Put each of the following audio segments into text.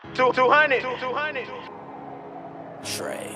200. Trey.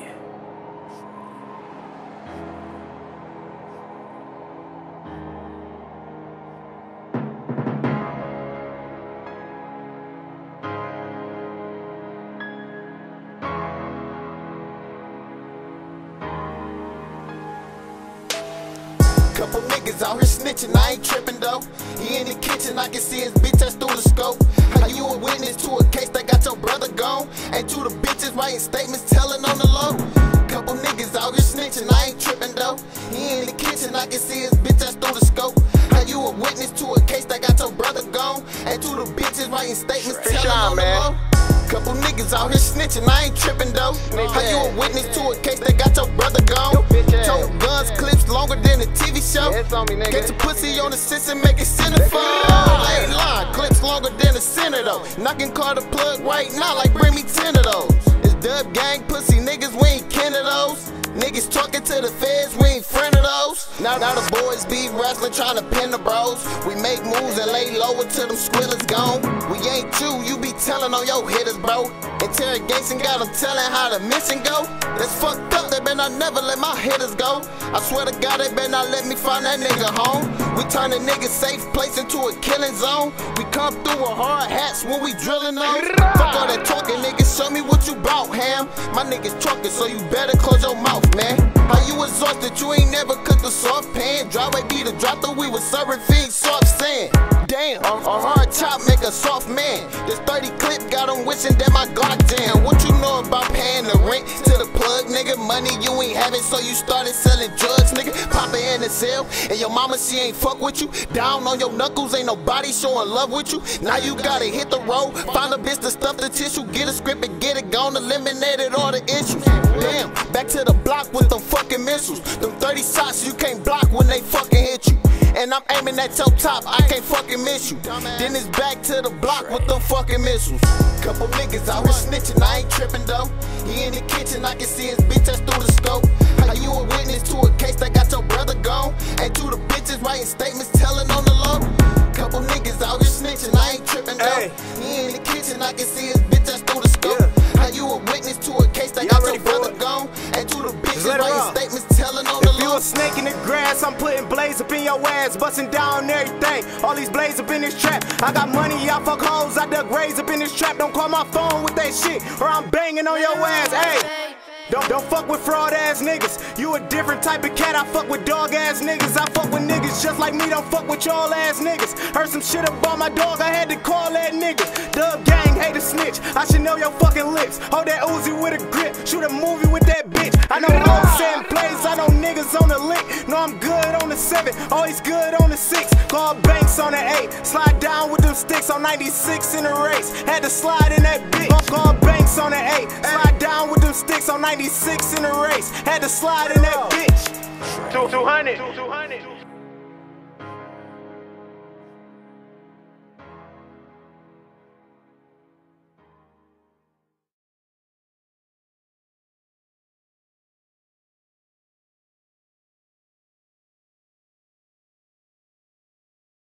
Couple niggas out here snitching, I ain't tripping though. He in the kitchen, I can see his bitch that's through the scope. How you a witness to a case that got your brother gone? And to the bitches writing statements telling on the low. Couple niggas out here snitching, I ain't tripping though. He in the kitchen, I can see his bitch that's through the scope. How you a witness to a case that got your brother gone? And to the bitches writing statements telling on the low. Couple niggas out here snitching, I ain't tripping though. How you a witness to a case that got your brother gone? Told guns, clips longer than a TV show. Get your pussy on the sis and make it centerfold. I ain't lying, clips longer than a center though. Knocking car the plug right now like bring me 10 of those. It's dub gang pussy niggas, we ain't kin of those. Niggas talking to the feds, we ain't friend of those. Now the boys be wrestling, trying to pin the bros. We make moves and lay low until them squillers gone. We ain't you be telling on your hitters, bro. Interrogation got them telling how the mission go. That's fucked up, they better not never let my hitters go. I swear to God, they better not let me find that nigga home. We turn a nigga safe place into a killing zone. We come through with hard hats when we drilling on. Fuck all that talking, niggas, show me what you bout, ham. My niggas truckin', so you better close your mouth, man. How you exhausted, you ain't never cooked a soft pan. Driveway be the drop through, we was serving fiends, soft sand. Damn, a hard chop make a soft man. This 30 clip got him wishing that my Glock jam. What you know about paying the rent to the plug, nigga? Money you ain't having, so you started selling drugs, nigga. Papa in the cell, and your mama, she ain't fuck with you. Down on your knuckles, ain't nobody showing love with you. Now you gotta hit the road, find a bitch to stuff the tissue. Get a script and get it gone, eliminated all the issues. Damn, back to the block with them fucking missiles. Them 30 shots you can't block when they fucking hit you. And I'm aiming at your top, I can't fucking miss you. Then it's back to the block with them fucking missiles. Couple niggas out here snitching, I ain't tripping though. He in the kitchen, I can see his bitch that's through the scope. How you a witness to a case that got your brother gone? And to the bitches writing statements telling on the low. Couple niggas out here snitching, I ain't tripping though. He in the kitchen, I can see his bitch that's through the scope. How you a witness to a case that got your brother gone? And to the bitches writing statements telling on the low. If you a snake in the grass, I'm putting blades up in your ass, busting down everything. All these blades up in this trap. I got money, I fuck hoes, I dug graves up in this trap. Don't call my phone with that shit, or I'm banging on your ass. Hey. Don't fuck with fraud ass niggas. You a different type of cat. I fuck with dog ass niggas. I fuck with niggas just like me. Don't fuck with y'all ass niggas. Heard some shit about my dog. I had to call that nigga. Dub gang, hate a snitch. I should know your fucking lips. Hold that Uzi with a grip. Shoot a movie with that bitch. I know hoes setting plays. I know niggas on the lick. Know I'm good on the 7. Always good on the 6. Call banks on the 8. Slide down with them sticks on 96 in the race. Had to slide in that bitch. Call banks on the 8. Slide down with them sticks on 96 in the race. Had to slide in that bitch. 200.